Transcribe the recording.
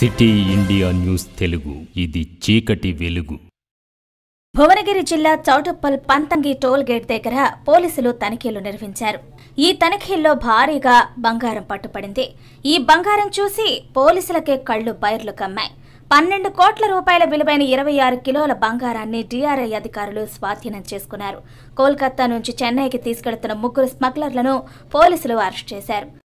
City India news Telugu, ఇది చీకటి వెలుగు. భువనగిరి జిల్లా చౌటుప్పల్ పంతంగి టోల్ గేట్ దగ్గర పోలీసులు తనిఖీలు నిర్వహించారు. ఈ తనిఖీల్లో భారీగా బంగారం పట్టుపడింది. ఈ బంగారం చూసి పోలీసులకే కళ్లు బైర్లు కమ్మాయి. 12 కోట్ల రూపాయల విలువైన 26 కిలోల బంగారాన్ని DRI అధికారులు స్వాధీనం చేసుకున్నారు. కోల్కతా నుంచి చెన్నైకి తీసుకెళ్తున్న 3 స్మగ్లర్లను పోలీసులు అరెస్ట్ చేశారు.